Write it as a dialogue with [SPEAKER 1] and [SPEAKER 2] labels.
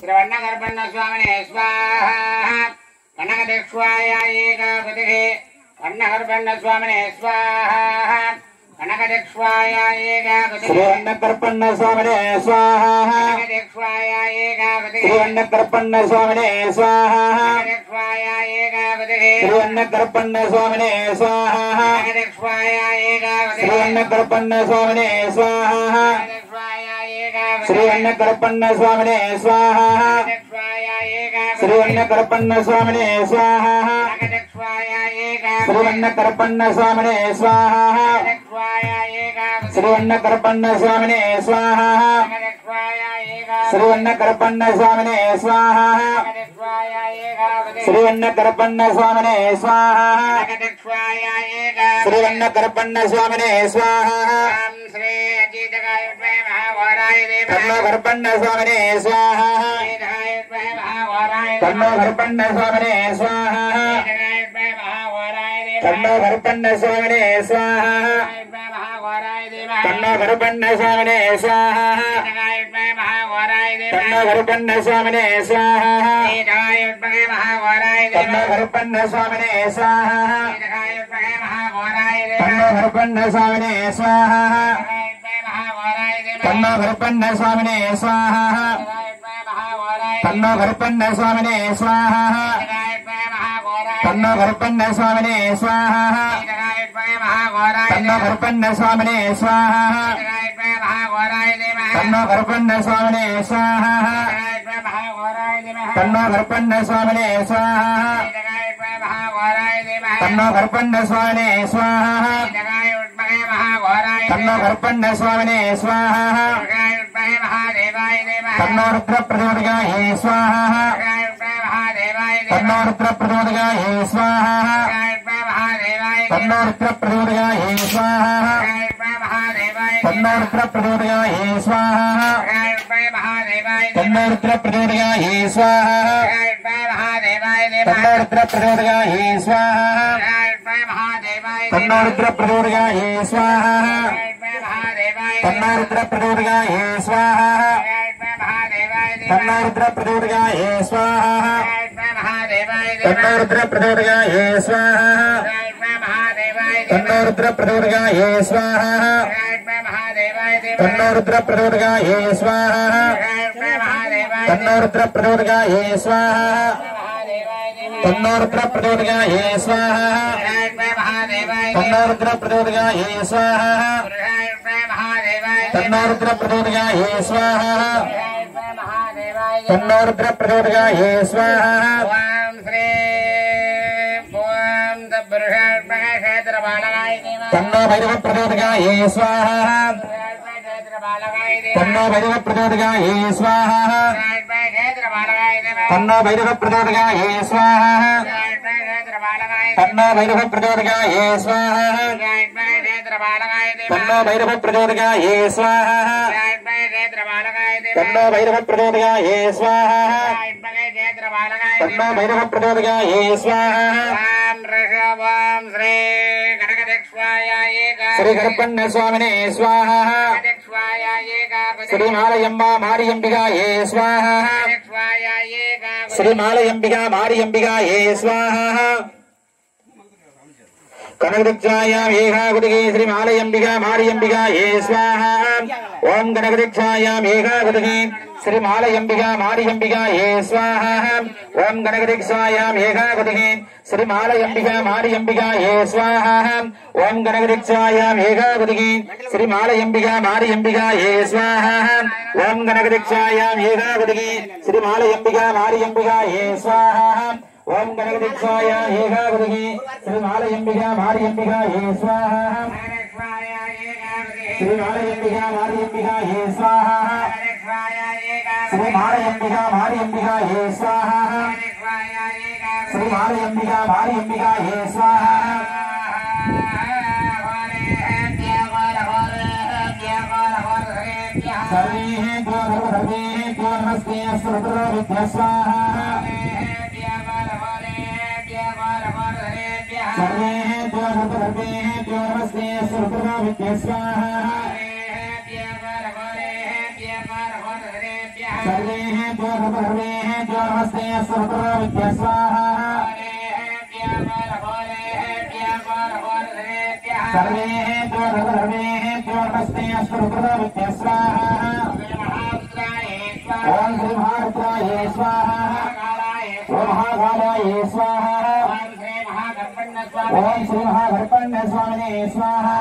[SPEAKER 1] శ్రవణగర్భన్న స్వామినే స్వాహా కనకదీక్షాయ ఏకాగతిః వన్నగర్భన్న స్వామినే స్వాహా కనకదీక్షాయ ఏకాగతిః
[SPEAKER 2] శ్రీవన్నగర్భన్న స్వామినే స్వాహా
[SPEAKER 1] కనకదీక్షాయ ఏకాగతిః
[SPEAKER 2] శ్రీవన్నగర్భన్న స్వామినే స్వాహా
[SPEAKER 1] కనకదీక్షాయ ఏకాగతిః
[SPEAKER 2] శ్రీవన్నగర్భన్న స్వామినే స్వాహా
[SPEAKER 1] కనకదీక్షాయ ఏకాగతిః
[SPEAKER 2] శ్రీవన్నగర్భన్న స్వామినే స్వాహా
[SPEAKER 1] కనకదీక్షాయ ఏకాగతిః
[SPEAKER 2] శ్రీవన్నగర్భన్న స్వామినే స్వాహా
[SPEAKER 1] కనకదీక్షాయ ఏకాగతిః
[SPEAKER 2] శ్రీవన్నగర్భన్న స్వామినే స్వాహా
[SPEAKER 1] కనకదీక్షాయ ఏకాగతిః
[SPEAKER 2] శ్రీవన్నగర్భన్న స్వామినే స్వాహా
[SPEAKER 1] కనకదీక్షాయ ఏకాగతిః
[SPEAKER 2] శ్రీవన్నగర్భన్న స్వామినే స్వాహా
[SPEAKER 1] కనకదీక్షాయ ఏకాగతిః
[SPEAKER 2] శ్రీవన్నగర్భన్న స్వామినే స్వాహా
[SPEAKER 1] కనకదీక్షాయ ఏకాగతిః
[SPEAKER 2] శ్రీవన్నగర్భన్న స్వామినే స్వాహా
[SPEAKER 1] కనకదీక్షాయ ఏకాగతిః
[SPEAKER 2] శ్రీవన్నగర్భన్న స్వామినే స్వాహా
[SPEAKER 1] ఓం శ్రీ అజితకాయ విద్మహే మహాఘోరాయ ధీమహి
[SPEAKER 2] కర్ణగర్భన్న స్వామినే స్వాహా
[SPEAKER 1] అజితకాయ విద్మహే మహాఘోరాయ ధీమహి
[SPEAKER 2] కర్ణగర్భన్న స్వామినే స్వాహా
[SPEAKER 1] అజితకాయ విద్మహే మహాఘోరాయ ధీమహి
[SPEAKER 2] కర్ణగర్భన్న స్వామినే స్వాహా
[SPEAKER 1] విద్మహే మహాఘోరాయ ధీమహి
[SPEAKER 2] కర్ణగర్భన్న స్వామినే స్వాహా
[SPEAKER 1] అజితకాయ విద్మహే మహాఘోరాయ ధీమహి
[SPEAKER 2] కర్ణగర్భన్న స్వామినే స్వాహా
[SPEAKER 1] అజితకాయ విద్మహే మహాఘోరాయ ధీమహి
[SPEAKER 2] కర్ణగర్భన్న స్వామినే స్వాహా
[SPEAKER 1] అజితకాయ విద్మహే మహాఘోరాయ ధీమహి
[SPEAKER 2] కర్ణగర్భన్న స్వామినే స్వాహా కర్ణగర్భన్న స్వామినే స్వాహా కర్ణగర్భన్న స్వామినే స్వాహా కర్ణగర్భన్న స్వామినే స్వాహా కర్ణగర్భన్న స్వామినే స్వాహా కర్ణగర్భన్న స్వామినే స్వాహా కర్ణగర్భన్న స్వామినే స్వాహా కర్ణగర్భన్న స్వామినే స్వాహా కర్ణగర్భన్న స్వామినే స్వాహా కర్ణరుద్ర ప్రచోదయాయ స్వాహా కర్ణరుద్ర ప్రచోదయాయ స్వాహా కర్ణరుద్ర ప్రచోదయాయ స్వాహా కర్ణరుద్ర ప్రచోదయాయ స్వాహా కర్ణరుద్ర ప్రచోదయాయ స్వాహా కర్ణరుద్ర ప్రచోదయాయ స్వాహా కర్ణరుద్ర ప్రచోదయాయ స్వాహా కర్ణరుద్ర ప్రచోదయాయ స్వాహా కర్ణరుద్ర ప్రచోదయాయ స్వాహా కర్ణరుద్ర ప్రచోదయాయ స్వాహా కర్ణరుద్ర ప్రచోదయాయ స్వాహా కర్ణరుద్ర ప్రచోదయాయ స్వాహా కర్ణరుద్ర ప్రచోదయాయ స్వాహా కర్ణరుద్ర ప్రచోదయాయ స్వాహా కర్ణరుద్ర ప్రచోదయాయ స్వాహా కర్ణరుద్ర ప్రచోదయాయ స్వాహా కర్ణరుద్ర ప్రచోదయాయ స్వాహా కన్నో భైరవ ప్రచోదయాయ స్వాహా కన్నో భైరవ ప్రచోదయాయ స్వాహా కన్నో భైరవ ప్రచోదయాయ స్వాహా కన్నో భైరవ ప్రచోదయాయ స్వాహా కన్నో భైరవ ప్రచోదయాయ స్వాహా కన్నో భైరవ ప్రచోదయాయ స్వాహా కన్నో భైరవ ప్రచోదయాయ స్వాహా శ్రీ గర్భన్న స్వామినే స్వాహా శ్రీ మాలయంబా మారియంబిగాయే స్వాహా శ్రీ మాలయంబిగా మారియంబిగాయే స్వాహా కనకదీక్షాయాం ఏకాగుటికి శ్రీ మాలయంబిగా మారియంబిగాయే స్వాహా ఓం కనకదీక్షాయాం ఏకాగుటికి శ్రీ మాలయంబిగా మారియంబిగాయే స్వాహా ఓం కనకదీక్షాయాం ఏకాగుటికి శ్రీ మాలయంబిగా మారియంబిగాయే స్వాహా ఓం కనకదీక్షాయాం ఏకాగుటికి శ్రీ మాలయంబిగా మారియంబిగాయే స్వాహా ఓం కనకదీక్షాయాం ఏకాగుటికి శ్రీ మాలయంబిగా మారియంబిగాయే స్వాహా ఓం కనకదీక్షాయాం ఏకాగుటికి శ్రీ మాలయంబిగా మారియంబిగాయే స్వాహా శ్రీ మాలయంబిగా మారియంబిగాయే స్వాహా శ్రీ మాలయంబిగా మారియంబిగాయే స్వాహా శ్రీ మాలయంబిగా మారియంబిగాయే స్వాహా సర్వేభ్యో సర్వేభ్యో నమస్తే అస్తు విద్య స్వాహా सर्वेभ्यो सर्वेभ्यो नमस्ते सुरपुरा विद्या स्वाहा सर्वेभ्यो जो नमस्ते सर्वत्र विद्या स्वाहा सर्वे जो नमस्ते सर्वत्र विद्या स्वाहा ओम श्री महारुद्राय स्वाहा ओम महाकालाय स्वाहा ओम श्री महागणपण्य स्वामिने स्वाहा